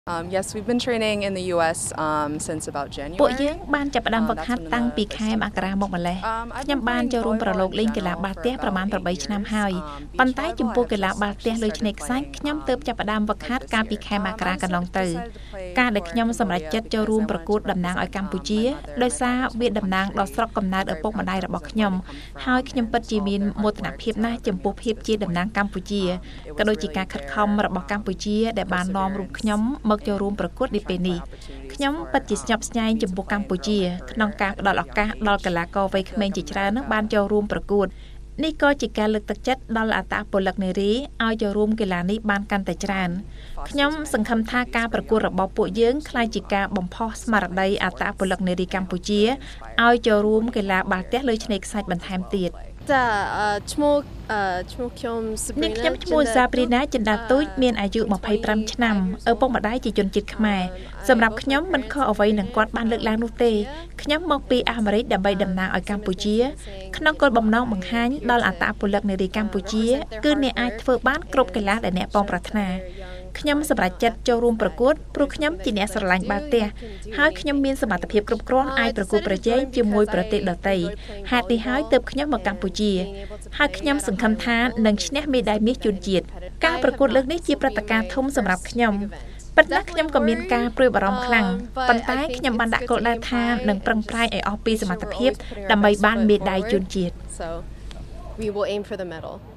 Yes, we've been training in the US since about January. ពួកយើងបានចាប់ផ្ដើមវឹកហាត់តាំងពីខែមករាមកម្លេះខ្ញុំបានចូលរួមប្រឡូកលេងកីឡាបាល់ទះប្រមាណ8ឆ្នាំហើយប៉ុន្តែចំពោះកីឡាបាល់ទះលើឆ្នេរខ្សាច់ខ្ញុំទើបចាប់ផ្ដើមវឹកហាត់កាលពីខែមករាកន្លងទៅការដែលខ្ញុំសម្រេចចិត្តចូលរួមប្រកួតតំណាងឲ្យកម្ពុជាដោយសារវាតំណាងដល់ស្រុកកំណើតឪពុកម្ដាយរបស់ខ្ញុំហើយខ្ញុំពិតជាមានមោទនភាពណាស់ចំពោះភាពជាតំណាងកម្ពុជាក៏ដូចជាការខិតខំរបស់កម្ពុជាដែលបាននាំរូបខ្ញុំមកចូលរួមប្រកួតនាពេលនេះខ្ញុំពិតជាស្ញប់ស្ញែងចំពោះកម្ពុជាក្នុងការផ្ដល់ឱកាសដល់កីឡាករវ័យក្មេងជាច្រើននឹងបានចូលរួមប្រកួតនេះក៏ជាការលើកទឹកចិត្តដល់អត្តពលិកនារីឲ្យចូលរួមកីឡានេះបានកាន់តែច្រើនខ្ញុំសង្ឃឹមថាការប្រកួតរបស់ពួកយើងក្លាយជាការបំផុសស្មារតីអត្តពលិកនារីកម្ពុជាឲ្យចូលរួមកីឡាបាល់ទះលើឆ្នេរខ្សាច់បន្ថែមទៀតឈ្មោះខ្ញុំ Sabrina Jinda ទូចមានអាយុ25ឆ្នាំឪពុកម្ដាយជាជនជាតិខ្មែរសម្រាប់ខ្ញុំមិនខុសអ្វីនឹងគាត់បានលើកឡើងនោះទេខ្ញុំមកពីអាមេរិកដើម្បីតំណាងឲ្យកម្ពុជាក្នុងគោលបំណងបង្ហាញដល់អត្តពលិកនារីកម្ពុជាគឺអ្នកអាចធ្វើបានគ្រប់កីឡាដែលអ្នកពងប្រាថ្នាខ្ញុំសម្រេចចិត្តចូលរួមប្រកួតព្រោះខ្ញុំជាអ្នកស្រឡាញ់បាល់ទះហើយខ្ញុំមានសមត្ថភាពគ្រប់គ្រាន់អាចប្រកួតប្រជែងជាមួយប្រទេសដទៃហេតុនេះហើយទើបខ្ញុំមកកម្ពុជាហើយខ្ញុំសង្ឃឹមថានឹងឈ្នះមេដាយមាសជូនជាតិការប្រកួតលើកនេះជាព្រឹត្តិការណ៍ធំសម្រាប់ខ្ញុំប៉ុន្តែខ្ញុំក៏មានការព្រួយបារម្ភខ្លាំងប៉ុន្តែខ្ញុំបានដាក់គោលដៅថានឹងប្រឹងប្រែងឲ្យអស់ពីសមត្ថភាពដើម្បីបានមេដាយជូនជាតិ We will aim for the medal